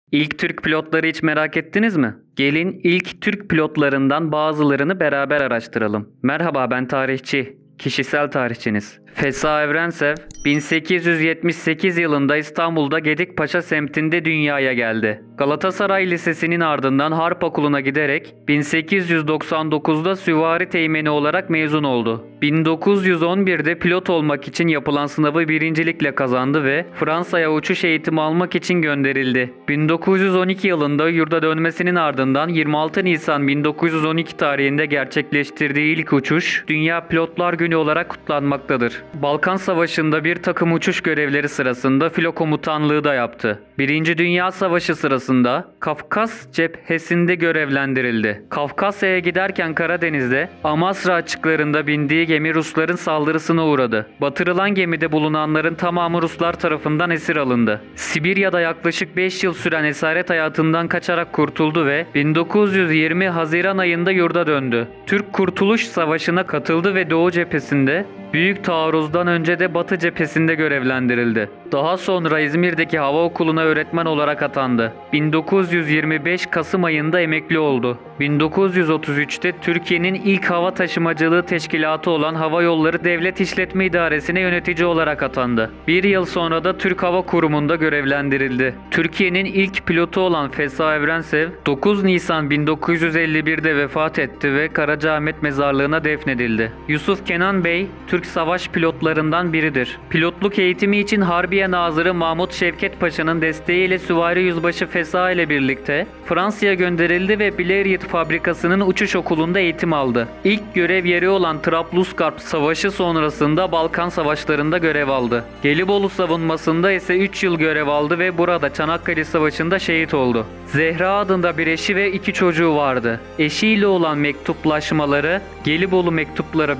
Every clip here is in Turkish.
İlk Türk pilotları hiç merak ettiniz mi? Gelin ilk Türk pilotlarından bazılarını beraber araştıralım. Merhaba, ben tarihçi, kişisel tarihçiniz. Fesa Evrensev 1878 yılında İstanbul'da Gedikpaşa semtinde dünyaya geldi. Galatasaray Lisesi'nin ardından Harp Okulu'na giderek 1899'da süvari teğmeni olarak mezun oldu. 1911'de pilot olmak için yapılan sınavı birincilikle kazandı ve Fransa'ya uçuş eğitimi almak için gönderildi. 1912 yılında yurda dönmesinin ardından 26 Nisan 1912 tarihinde gerçekleştirdiği ilk uçuş Dünya Pilotlar Günü olarak kutlanmaktadır. Balkan Savaşı'nda bir takım uçuş görevleri sırasında filo komutanlığı da yaptı. Birinci Dünya Savaşı sırasında Kafkas cephesinde görevlendirildi. Kafkasya'ya giderken Karadeniz'de Amasra açıklarında bindiği gemi Rusların saldırısına uğradı. Batırılan gemide bulunanların tamamı Ruslar tarafından esir alındı. Sibirya'da yaklaşık 5 yıl süren esaret hayatından kaçarak kurtuldu ve 1920 Haziran ayında yurda döndü. Türk Kurtuluş Savaşı'na katıldı ve Doğu cephesinde Büyük Taarruz'dan önce de Batı cephesinde görevlendirildi. Daha sonra İzmir'deki hava okuluna öğretmen olarak atandı. 1925 Kasım ayında emekli oldu. 1933'te Türkiye'nin ilk hava taşımacılığı teşkilatı olan Hava Yolları Devlet İşletme İdaresi'ne yönetici olarak atandı. Bir yıl sonra da Türk Hava Kurumu'nda görevlendirildi. Türkiye'nin ilk pilotu olan Fesa Evrensev 9 Nisan 1951'de vefat etti ve Karacaahmet Mezarlığı'na defnedildi. Yusuf Kenan Bey, Türk savaş pilotlarından biridir. Pilotluk eğitimi için Harbiye Nazırı Mahmut Şevket Paşa'nın desteğiyle Süvari Yüzbaşı Fesa ile birlikte Fransa'ya gönderildi ve Blériot fabrikasının uçuş okulunda eğitim aldı. İlk görev yeri olan Trablusgarp Savaşı sonrasında Balkan Savaşları'nda görev aldı. Gelibolu savunmasında ise 3 yıl görev aldı ve burada Çanakkale Savaşı'nda şehit oldu. Zehra adında bir eşi ve 2 çocuğu vardı. Eşiyle olan mektuplaşmaları Gelibolu Mektupları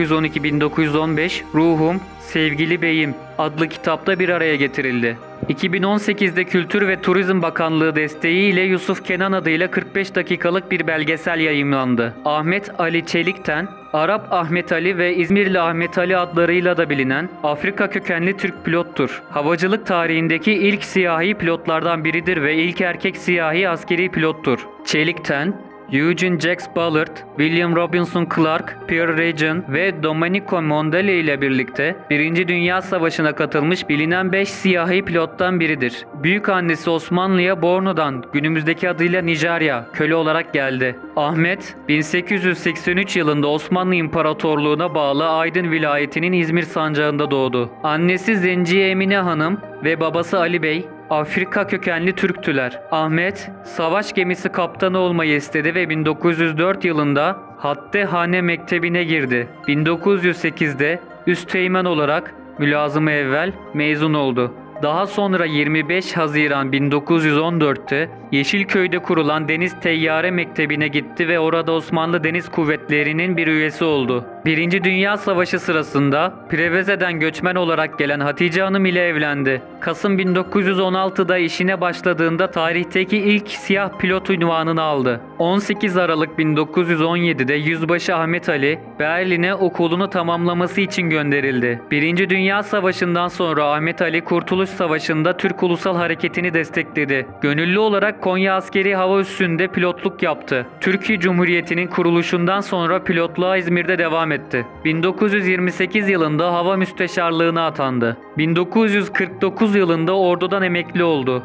1912-1915, Ruhum, Sevgili Beyim adlı kitapta bir araya getirildi. 2018'de Kültür ve Turizm Bakanlığı desteğiyle Yusuf Kenan adıyla 45 dakikalık bir belgesel yayımlandı. Ahmet Ali Çelikten, Arap Ahmet Ali ve İzmirli Ahmet Ali adlarıyla da bilinen Afrika kökenli Türk pilottur. Havacılık tarihindeki ilk siyahi pilotlardan biridir ve ilk erkek siyahi askeri pilottur. Çelikten, Eugene Jacques Ballard, William Robinson Clark, Pierre Regan ve Domenico Mondale ile birlikte 1. Dünya Savaşı'na katılmış bilinen 5 siyahi pilottan biridir. Büyükannesi Osmanlı'ya Borno'dan, günümüzdeki adıyla Nijerya, köle olarak geldi. Ahmet, 1883 yılında Osmanlı İmparatorluğu'na bağlı Aydın vilayetinin İzmir sancağında doğdu. Annesi Zenciye Emine Hanım ve babası Ali Bey, Afrika kökenli Türktüler. Ahmet, savaş gemisi kaptanı olmayı istedi ve 1904 yılında Hattehane Mektebi'ne girdi. 1908'de üsteğmen olarak mülazım-ı evvel mezun oldu. Daha sonra 25 Haziran 1914'te Yeşilköy'de kurulan Deniz Teyyare Mektebi'ne gitti ve orada Osmanlı Deniz Kuvvetleri'nin bir üyesi oldu. 1. Dünya Savaşı sırasında Preveze'den göçmen olarak gelen Hatice Hanım ile evlendi. Kasım 1916'da işine başladığında tarihteki ilk siyah pilot unvanını aldı. 18 Aralık 1917'de Yüzbaşı Ahmet Ali, Berlin'e okulunu tamamlaması için gönderildi. 1. Dünya Savaşı'ndan sonra Ahmet Ali Kurtuluş Savaşı'nda Türk Ulusal Hareketi'ni destekledi. Gönüllü olarak Konya Askeri Hava Üssü'nde pilotluk yaptı. Türkiye Cumhuriyeti'nin kuruluşundan sonra pilotluğa İzmir'de devam etti. 1928 yılında Hava Müsteşarlığına atandı. 1949 yılında ordudan emekli oldu.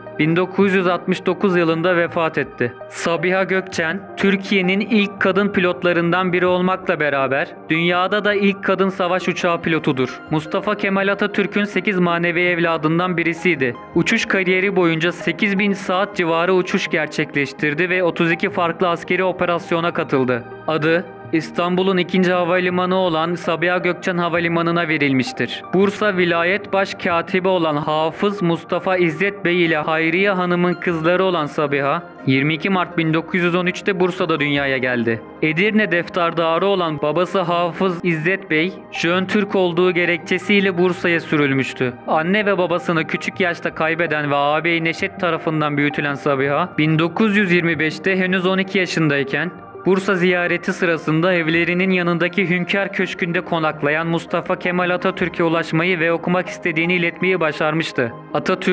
1969 yılında vefat etti. Sabiha Gökçen, Türkiye'nin ilk kadın pilotlarından biri olmakla beraber dünyada da ilk kadın savaş uçağı pilotudur. Mustafa Kemal Atatürk'ün 8 manevi evladından birisiydi. Uçuş kariyeri boyunca 8000 saat civarı uçuş gerçekleştirdi ve 32 farklı askeri operasyona katıldı. Adı İstanbul'un ikinci havalimanı olan Sabiha Gökçen Havalimanı'na verilmiştir. Bursa Vilayet Başkatibi olan Hafız Mustafa İzzet Bey ile Hayriye Hanım'ın kızları olan Sabiha, 22 Mart 1913'te Bursa'da dünyaya geldi. Edirne defterdarı olan babası Hafız İzzet Bey, Jön Türk olduğu gerekçesiyle Bursa'ya sürülmüştü. Anne ve babasını küçük yaşta kaybeden ve ağabeyi Neşet tarafından büyütülen Sabiha, 1925'te henüz 12 yaşındayken Bursa ziyareti sırasında evlerinin yanındaki Hünkâr Köşkü'nde konaklayan Mustafa Kemal Atatürk'e ulaşmayı ve okumak istediğini iletmeyi başarmıştı. Atatürk,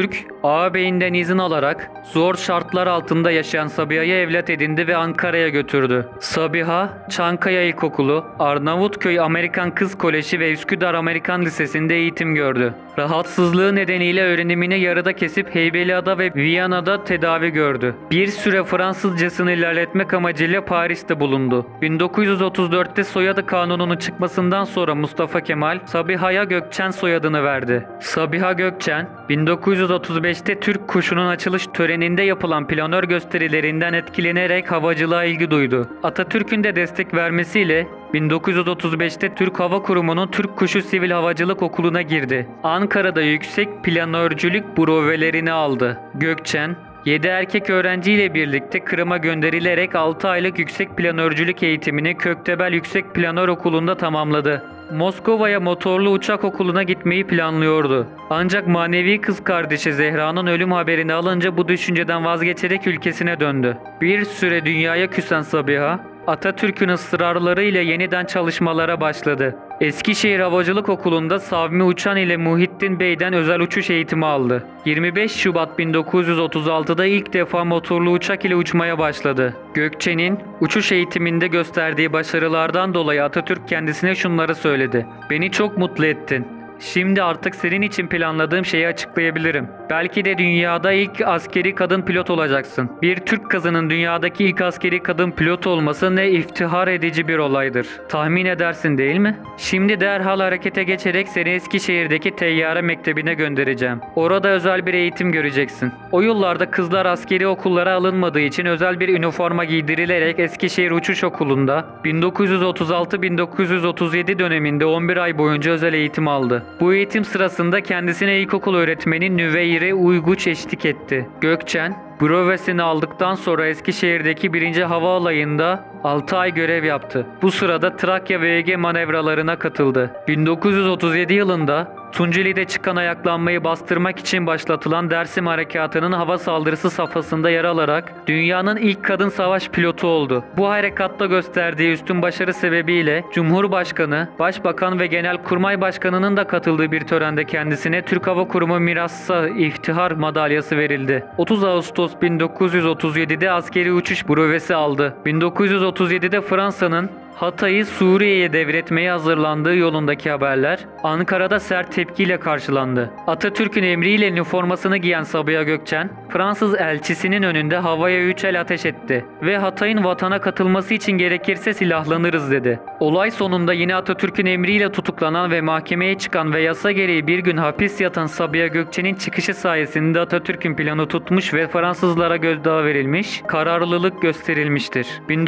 Ağabeyinden izin alarak zor şartlar altında yaşayan Sabiha'yı evlat edindi ve Ankara'ya götürdü. Sabiha, Çankaya İlkokulu, Arnavutköy Amerikan Kız Koleji ve Üsküdar Amerikan Lisesi'nde eğitim gördü. Rahatsızlığı nedeniyle öğrenimini yarıda kesip Heybeliada ve Viyana'da tedavi gördü. Bir süre Fransızcasını ilerletmek amacıyla Paris'te bulundu. 1934'te soyadı kanununun çıkmasından sonra Mustafa Kemal, Sabiha'ya Gökçen soyadını verdi. Sabiha Gökçen, 1935'te Türk Kuşu'nun açılış töreninde yapılan planör gösterilerinden etkilenerek havacılığa ilgi duydu. Atatürk'ün de destek vermesiyle 1935'te Türk Hava Kurumu'nun Türk Kuşu Sivil Havacılık Okulu'na girdi. Ankara'da yüksek planörcülük brevelerini aldı. Gökçen, 7 erkek öğrenciyle birlikte Kırım'a gönderilerek 6 aylık yüksek planörcülük eğitimini Köktebel Yüksek Planör Okulu'nda tamamladı. Moskova'ya motorlu uçak okuluna gitmeyi planlıyordu. Ancak manevi kız kardeşi Zehra'nın ölüm haberini alınca bu düşünceden vazgeçerek ülkesine döndü. Bir süre dünyaya küsen Sabiha, Atatürk'ün ısrarlarıyla yeniden çalışmalara başladı. Eskişehir Havacılık Okulu'nda Savmi Uçan ile Muhittin Bey'den özel uçuş eğitimi aldı. 25 Şubat 1936'da ilk defa motorlu uçak ile uçmaya başladı. Gökçen'in uçuş eğitiminde gösterdiği başarılardan dolayı Atatürk kendisine şunları söyledi: "Beni çok mutlu ettin. Şimdi artık senin için planladığım şeyi açıklayabilirim. Belki de dünyada ilk askeri kadın pilot olacaksın. Bir Türk kızının dünyadaki ilk askeri kadın pilot olması ne iftihar edici bir olaydır. Tahmin edersin değil mi? Şimdi derhal harekete geçerek seni Eskişehir'deki Teyyare Mektebi'ne göndereceğim. Orada özel bir eğitim göreceksin. O yıllarda kızlar askeri okullara alınmadığı için özel bir üniforma giydirilerek Eskişehir Uçuş Okulu'nda 1936-1937 döneminde 11 ay boyunca özel eğitim aldı. Bu eğitim sırasında kendisine ilkokul öğretmeni Nüveyre Uyguç eşlik etti. Gökçen, brevesini aldıktan sonra Eskişehir'deki 1. Hava Alayı'nda 6 ay görev yaptı. Bu sırada Trakya ve Ege manevralarına katıldı. 1937 yılında Tunceli'de çıkan ayaklanmayı bastırmak için başlatılan Dersim Harekatı'nın hava saldırısı safhasında yer alarak dünyanın ilk kadın savaş pilotu oldu. Bu harekatta gösterdiği üstün başarı sebebiyle Cumhurbaşkanı, Başbakan ve Genelkurmay Başkanı'nın da katıldığı bir törende kendisine Türk Hava Kurumu Mirası İftihar Madalyası verildi. 30 Ağustos 1937'de askeri uçuş brevesi aldı. 1937'de Fransa'nın Hatay'ı Suriye'ye devretmeye hazırlandığı yolundaki haberler Ankara'da sert tepkiyle karşılandı. Atatürk'ün emriyle üniformasını giyen Sabiha Gökçen, Fransız elçisinin önünde havaya 3 el ateş etti ve Hatay'ın vatana katılması için gerekirse silahlanırız dedi. Olay sonunda yine Atatürk'ün emriyle tutuklanan ve mahkemeye çıkan ve yasa gereği bir gün hapis yatan Sabiha Gökçen'in çıkışı sayesinde Atatürk'ün planı tutmuş ve Fransızlara gözdağı verilmiş, kararlılık gösterilmiştir.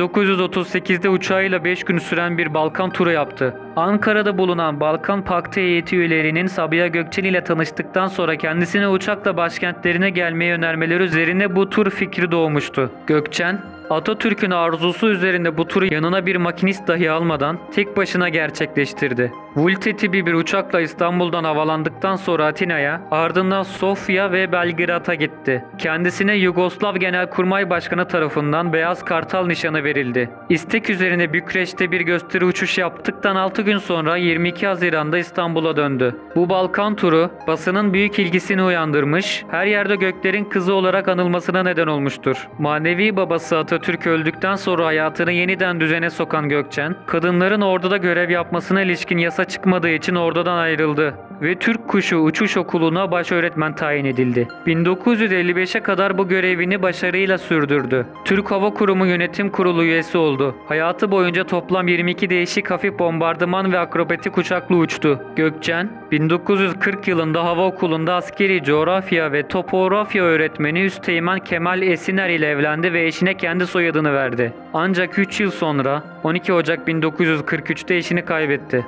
1938'de uçağıyla 5 gün süren bir Balkan turu yaptı. Ankara'da bulunan Balkan Paktı heyeti üyelerinin Sabiha Gökçen ile tanıştıktan sonra kendisine uçakla başkentlerine gelmeyi önermeleri üzerine bu tur fikri doğmuştu. Gökçen, Atatürk'ün arzusu üzerinde bu turu yanına bir makinist dahi almadan tek başına gerçekleştirdi. Vulte tipi bir uçakla İstanbul'dan havalandıktan sonra Atina'ya, ardından Sofya ve Belgrad'a gitti. Kendisine Yugoslav Genelkurmay Başkanı tarafından Beyaz Kartal nişanı verildi. İstek üzerine Bükreş'te bir gösteri uçuş yaptıktan 6 gün sonra 22 Haziran'da İstanbul'a döndü. Bu Balkan turu basının büyük ilgisini uyandırmış, her yerde Gökler'in kızı olarak anılmasına neden olmuştur. Manevi babası Atatürk öldükten sonra hayatını yeniden düzene sokan Gökçen, kadınların orduda görev yapmasına ilişkin yasa çıkmadığı için ordudan ayrıldı ve Türk Kuşu Uçuş Okulu'na baş öğretmen tayin edildi. 1955'e kadar bu görevini başarıyla sürdürdü. Türk Hava Kurumu Yönetim Kurulu üyesi oldu. Hayatı boyunca toplam 22 değişik hafif bombardıman ve akrobatik uçakla uçtu. Gökçen, 1940 yılında Hava Okulu'nda askeri coğrafya ve topografya öğretmeni Üsteğmen Kemal Esiner ile evlendi ve eşine kendi soyadını verdi. Ancak 3 yıl sonra 12 Ocak 1943'te eşini kaybetti.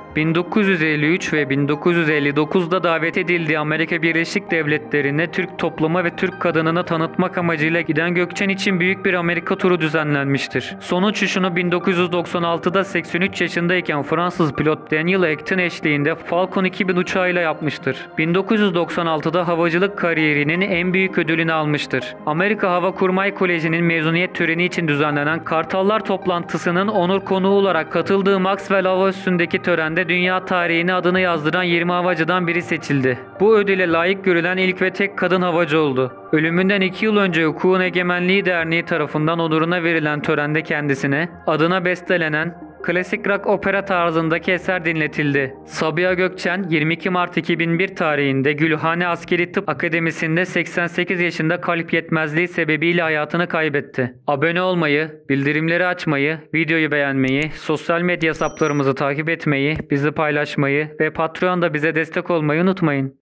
1953 ve 1959'da davet edildiği Amerika Birleşik Devletleri'ne Türk toplumu ve Türk kadınını tanıtmak amacıyla giden Gökçen için büyük bir Amerika turu düzenlenmiştir. Son uçuşunu 1996'da 83 yaşındayken Fransız pilot Daniel Acton eşliğinde Falcon 2000 uçağıyla yapmıştır. 1996'da havacılık kariyerinin en büyük ödülünü almıştır. Amerika Hava Kurmay Koleji'nin mezuniyet töreni için düzenlenen Kartallar toplantısının onur konuğu olarak katıldığı Maxwell Hava Üssü'ndeki törende dünya tarihine adını yazdıran 20 havacıdan biri seçildi. Bu ödüle layık görülen ilk ve tek kadın havacı oldu. Ölümünden 2 yıl önce Hukukun Egemenliği Derneği tarafından onuruna verilen törende kendisine adına bestelenen klasik rock opera tarzındaki eser dinletildi. Sabiha Gökçen 22 Mart 2001 tarihinde Gülhane Askeri Tıp Akademisi'nde 88 yaşında kalp yetmezliği sebebiyle hayatını kaybetti. Abone olmayı, bildirimleri açmayı, videoyu beğenmeyi, sosyal medya hesaplarımızı takip etmeyi, bizi paylaşmayı ve Patreon'da bize destek olmayı unutmayın.